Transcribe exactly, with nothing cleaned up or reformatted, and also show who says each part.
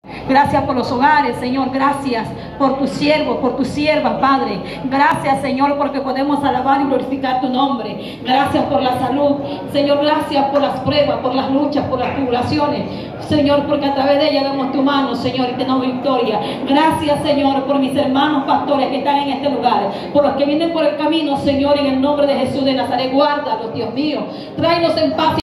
Speaker 1: Gracias por los hogares, Señor. Gracias por tus siervos, por tus siervas, Padre. Gracias, Señor, porque podemos alabar y glorificar tu nombre. Gracias por la salud, Señor. Gracias por las pruebas, por las luchas, por las tribulaciones, Señor, porque a través de ellas vemos tu mano, Señor, y tenemos victoria. Gracias, Señor, por mis hermanos pastores que están en este lugar, por los que vienen por el camino, Señor, en el nombre de Jesús de Nazaret. Guárdalos, Dios mío. Tráenos en paz.